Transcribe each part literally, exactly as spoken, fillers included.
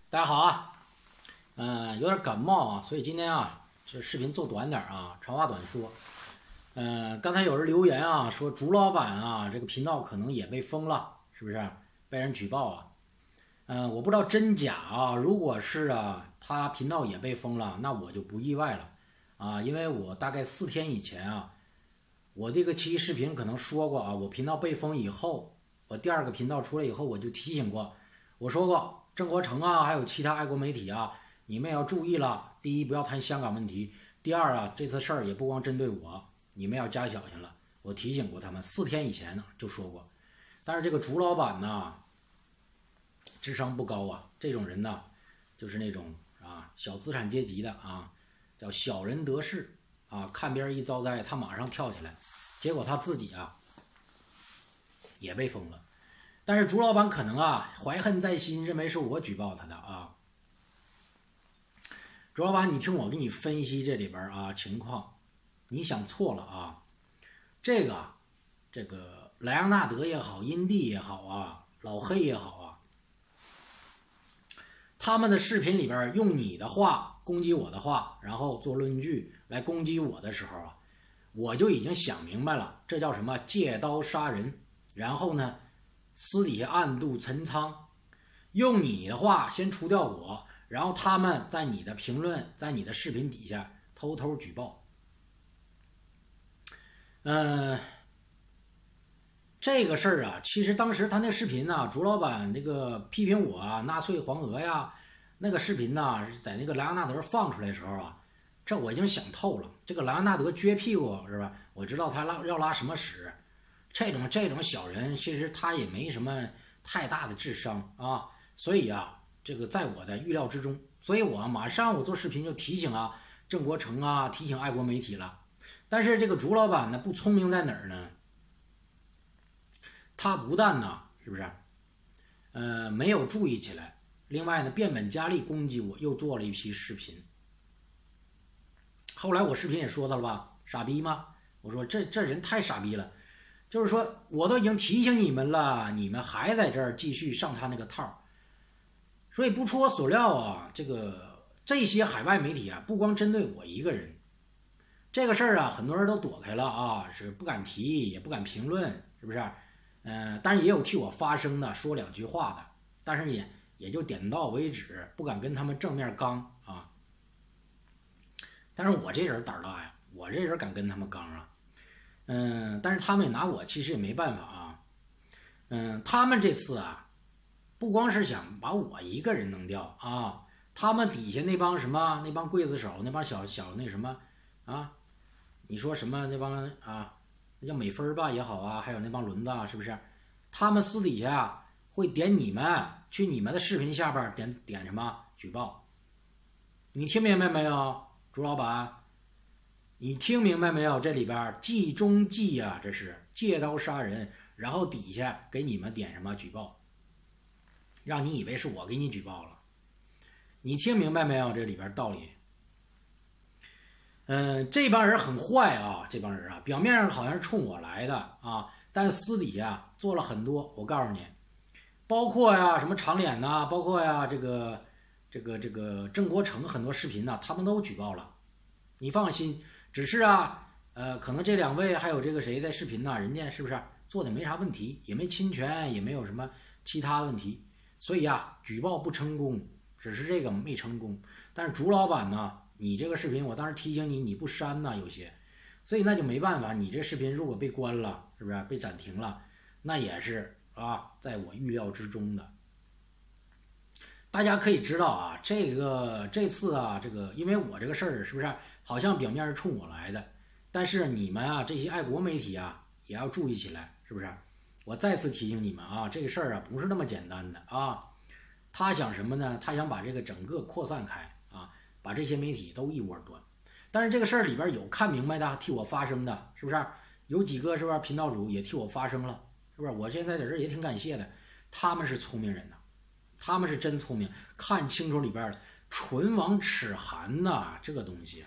大家好啊，嗯、呃，有点感冒啊，所以今天啊，这视频做短点啊，长话短说。嗯、呃，刚才有人留言啊，说竹老板啊，这个频道可能也被封了，是不是？被人举报啊？嗯、呃，我不知道真假啊。如果是啊，他频道也被封了，那我就不意外了啊，因为我大概四天以前啊，我这个期视频可能说过啊，我频道被封以后，我第二个频道出来以后，我就提醒过，我说过。郑国成啊，还有其他爱国媒体啊，你们也要注意了。第一，不要谈香港问题；第二啊，这次事儿也不光针对我，你们要加小心了。我提醒过他们，四天以前呢就说过。但是这个竹老板呢，智商不高啊，这种人呢，就是那种啊小资产阶级的啊，叫小人得势啊，看别人一遭灾，他马上跳起来，结果他自己啊也被封了。但是竹老板可能啊怀恨在心，认为是我举报他的啊。竹老板，你听我给你分析这里边啊情况，你想错了啊。这个这个莱昂纳德也好，阴帝也好啊，老黑也好啊，他们的视频里边用你的话攻击我的话，然后做论据来攻击我的时候啊，我就已经想明白了，这叫什么借刀杀人，然后呢私底下暗度陈仓，用你的话先除掉我，然后他们在你的评论，在你的视频底下偷偷举报。嗯、呃，这个事儿啊，其实当时他那视频呢、啊，竹老板那个批评我啊，纳粹黄俄呀，那个视频呢、啊，在那个莱昂纳德放出来的时候啊，这我已经想透了。这个莱昂纳德撅屁股是吧？我知道他拉要拉什么屎。这种这种小人，其实他也没什么太大的智商啊，所以啊，这个在我的预料之中，所以我马上我做视频就提醒啊，郑国成啊，提醒爱国媒体了。但是这个竹老板呢，不聪明在哪儿呢？他不但呢，是不是？呃，没有注意起来，另外呢，变本加厉攻击我，又做了一批视频。后来我视频也说到了吧，傻逼吗？我说这这人太傻逼了。就是说，我都已经提醒你们了，你们还在这儿继续上他那个套，所以不出我所料啊，这个这些海外媒体啊，不光针对我一个人，这个事儿啊，很多人都躲开了啊，是不敢提，也不敢评论，是不是？嗯、呃，但是也有替我发声的，说两句话的，但是也也就点到为止，不敢跟他们正面刚啊。但是我这人胆大呀，我这人敢跟他们刚啊。嗯，但是他们也拿我其实也没办法啊。嗯，他们这次啊，不光是想把我一个人弄掉啊，他们底下那帮什么那帮刽子手，那帮小小那什么啊，你说什么那帮啊，那叫美分吧也好啊，还有那帮轮子啊，是不是？他们私底下会点你们去你们的视频下边点点什么举报？你听明白没有，朱老板？你听明白没有？这里边计中计啊，这是借刀杀人，然后底下给你们点什么举报，让你以为是我给你举报了。你听明白没有？这里边道理。嗯、呃，这帮人很坏啊，这帮人啊，表面上好像是冲我来的啊，但私底下做了很多。我告诉你，包括呀什么长脸呐、啊，包括呀这个这个这个郑国成很多视频呐、啊，他们都举报了。你放心。只是啊，呃，可能这两位还有这个谁在视频呢，人家是不是做的没啥问题，也没侵权，也没有什么其他问题，所以啊，举报不成功，只是这个没成功。但是竹老板呢，你这个视频我当时提醒你，你不删呐，有些，所以那就没办法，你这视频如果被关了，是不是被暂停了，那也是啊，在我预料之中的。大家可以知道啊，这个这次啊，这个因为我这个事儿是不是好像表面是冲我来的，但是你们啊这些爱国媒体啊也要注意起来，是不是？我再次提醒你们啊，这个事儿啊不是那么简单的啊。他想什么呢？他想把这个整个扩散开啊，把这些媒体都一窝端。但是这个事儿里边有看明白的，替我发声的，是不是？有几个是不是频道主也替我发声了，是不是？我现在在这也挺感谢的，他们是聪明人呐。他们是真聪明，看清楚里边的唇亡齿寒呐、啊，这个东西。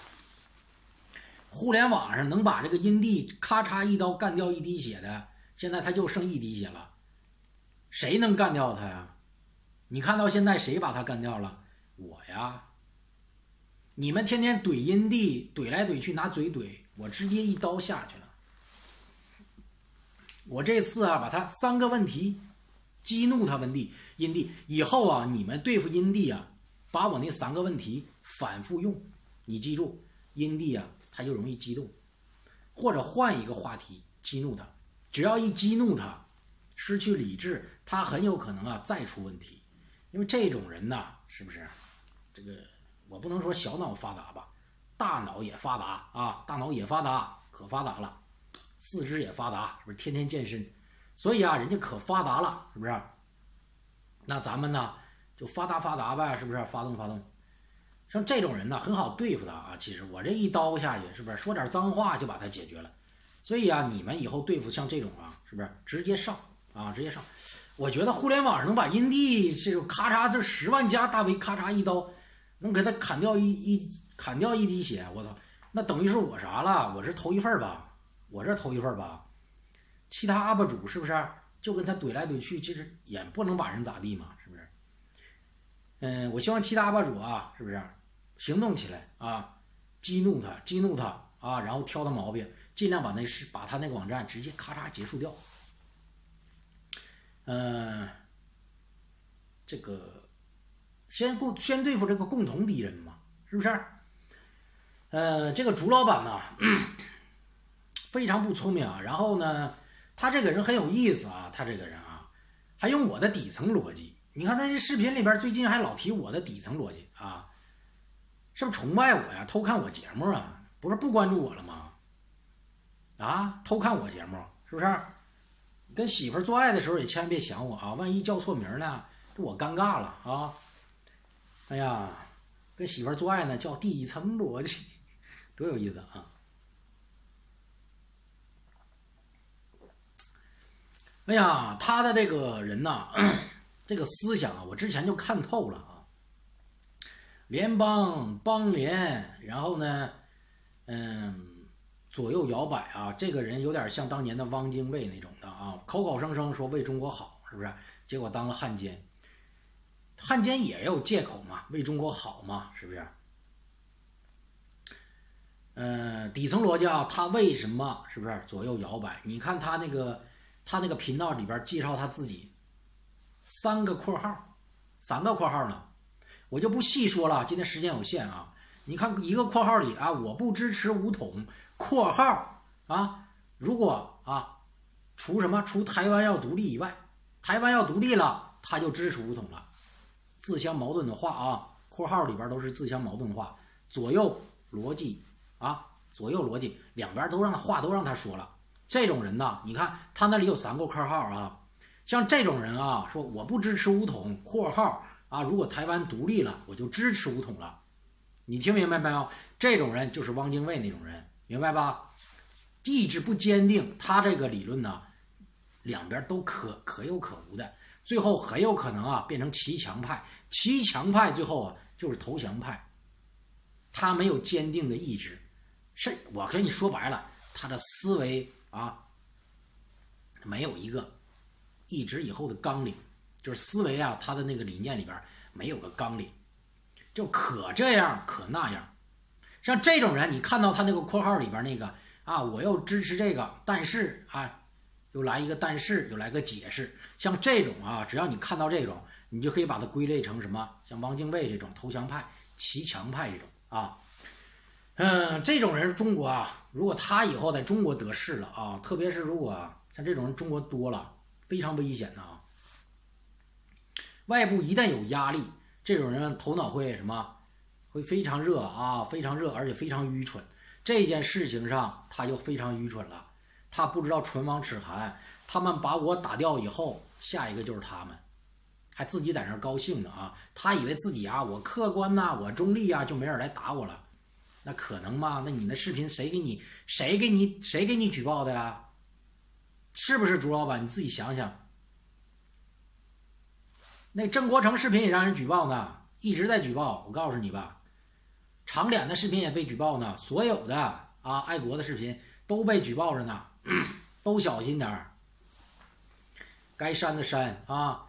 互联网上能把这个阴帝咔嚓一刀干掉一滴血的，现在他就剩一滴血了，谁能干掉他呀？ 你看到现在谁把他干掉了？我呀。你们天天怼阴帝，怼来怼去，拿嘴怼，我直接一刀下去了。我这次啊，把他三个问题激怒他问帝阴帝，以后啊，你们对付阴帝啊，把我那三个问题反复用，你记住，阴帝啊，他就容易激动，或者换一个话题激怒他，只要一激怒他，失去理智，他很有可能啊再出问题，因为这种人呐，是不是？这个。我不能说小脑发达吧，大脑也发达啊，大脑也发达，可发达了，四肢也发达，是不是天天健身？所以啊，人家可发达了，是不是？那咱们呢，就发达发达呗，是不是？发动发动。像这种人呢，很好对付的啊。其实我这一刀下去，是不是说点脏话就把他解决了？所以啊，你们以后对付像这种啊，是不是直接上啊，直接上？我觉得互联网上能把阴帝这种咔嚓这十万加大 V 咔嚓一刀。能给他砍掉一一砍掉一滴血，我操，那等于是我啥了？我是头一份吧？我这头一份吧？其他 U P 主是不是就跟他怼来怼去？其实也不能把人咋地嘛，是不是？嗯，我希望其他 U P 主啊，是不是行动起来啊，激怒他，激怒他啊，然后挑他毛病，尽量把那事把他那个网站直接咔嚓结束掉。嗯、呃，这个。先共先对付这个共同敌人嘛，是不是？呃，这个朱老板呢，非常不聪明啊。然后呢，他这个人很有意思啊，他这个人啊，还用我的底层逻辑。你看他这视频里边最近还老提我的底层逻辑啊，是不是崇拜我呀？偷看我节目啊？不是不关注我了吗？啊，偷看我节目是不是？跟媳妇做爱的时候也千万别想我啊，万一叫错名呢，这我尴尬了啊。哎呀，跟媳妇做爱呢，叫底层逻辑，多有意思啊！哎呀，他的这个人呐，这个思想啊，我之前就看透了啊。联邦邦联，然后呢，嗯，左右摇摆啊，这个人有点像当年的汪精卫那种的啊，口口声声说为中国好，是不是？结果当了汉奸。汉奸也有借口嘛，为中国好嘛，是不是？呃，底层逻辑啊，他为什么是不是左右摇摆？你看他那个他那个频道里边介绍他自己三个括号，三个括号呢，我就不细说了，今天时间有限啊。你看一个括号里啊，我不支持武统，括号啊，如果啊，除什么除台湾要独立以外，台湾要独立了，他就支持武统了。自相矛盾的话啊，括号里边都是自相矛盾的话，左右逻辑啊，左右逻辑两边都让话都让他说了。这种人呢，你看他那里有三个括号啊，像这种人啊，说我不支持武统，括号啊，如果台湾独立了，我就支持武统了。你听明白没有？这种人就是汪精卫那种人，明白吧？意志不坚定，他这个理论呢，两边都可可有可无的。最后很有可能啊变成骑墙派，骑墙派最后啊就是投降派，他没有坚定的意志，是我跟你说白了，他的思维啊没有一个一直以后的纲领，就是思维啊他的那个理念里边没有个纲领，就可这样可那样。像这种人，你看到他那个括号里边那个啊，我又支持这个，但是啊。又来一个但是，又来个解释，像这种啊，只要你看到这种，你就可以把它归类成什么？像汪精卫这种投降派、骑墙派这种啊，嗯，这种人中国啊，如果他以后在中国得势了啊，特别是如果像这种人中国多了，非常危险的啊。外部一旦有压力，这种人头脑会什么？会非常热啊，非常热，而且非常愚蠢。这件事情上，他就非常愚蠢了。他不知道唇亡齿寒，他们把我打掉以后，下一个就是他们，还自己在那儿高兴呢啊！他以为自己啊，我客观呐、啊，我中立啊，就没人来打我了，那可能吗？那你那视频谁给你谁给你谁给你举报的呀？是不是朱老板？你自己想想。那郑国成视频也让人举报呢，一直在举报。我告诉你吧，长脸的视频也被举报呢，所有的啊爱国的视频都被举报着呢。都小心点儿，该删的删啊！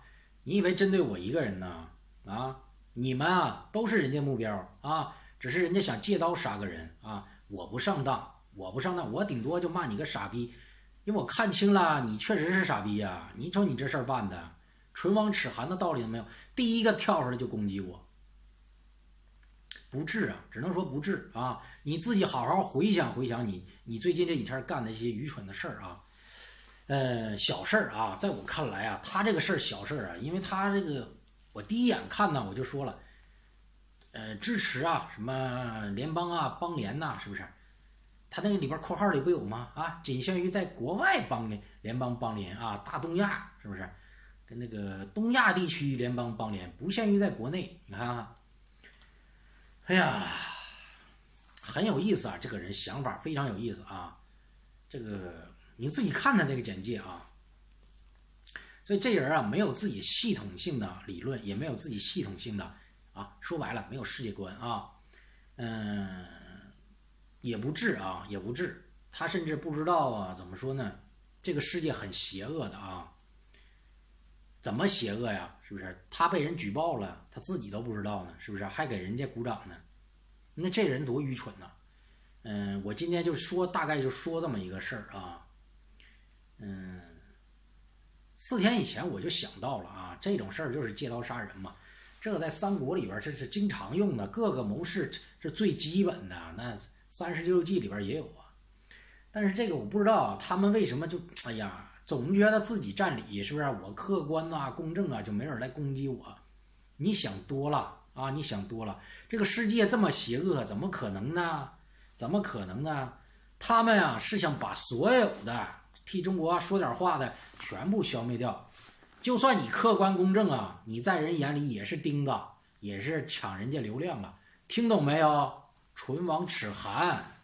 你以为针对我一个人呢？啊，你们啊都是人家目标啊，只是人家想借刀杀个人啊。我不上当，我不上当，我顶多就骂你个傻逼，因为我看清了你确实是傻逼呀、啊。你瞅你这事儿办的，唇亡齿寒的道理都没有，第一个跳出来就攻击我，不智啊，只能说不智啊。你自己好好回想回想你你最近这几天干的一些愚蠢的事儿啊。呃，小事儿啊，在我看来啊，他这个事儿小事儿啊，因为他这个，我第一眼看呢，我就说了，呃，支持啊，什么联邦啊，邦联呐、啊，是不是？他那个里边括号里不有吗？啊，仅限于在国外邦联联邦邦联啊，大东亚是不是？跟那个东亚地区联邦邦联不限于在国内，你看啊，哎呀，很有意思啊，这个人想法非常有意思啊，这个。你自己看他这个简介啊，所以这人啊没有自己系统性的理论，也没有自己系统性的啊，说白了没有世界观啊，嗯，也不智啊，也不智，他甚至不知道啊，怎么说呢？这个世界很邪恶的啊，怎么邪恶呀？是不是？他被人举报了，他自己都不知道呢，是不是？还给人家鼓掌呢？那这人多愚蠢呐！嗯，我今天就说大概就说这么一个事儿啊。嗯，四天以前我就想到了啊，这种事儿就是借刀杀人嘛，这个在三国里边这是经常用的，各个谋士是最基本的，那三十六计里边也有啊。但是这个我不知道他们为什么就哎呀，总觉得自己占理，是不是？我客观啊，公正啊，就没人来攻击我。你想多了啊，你想多了。这个世界这么邪恶，怎么可能呢？怎么可能呢？他们啊是想把所有的替中国说点话的全部消灭掉，就算你客观公正啊，你在人眼里也是钉子，也是抢人家流量了。听懂没有？唇亡齿寒。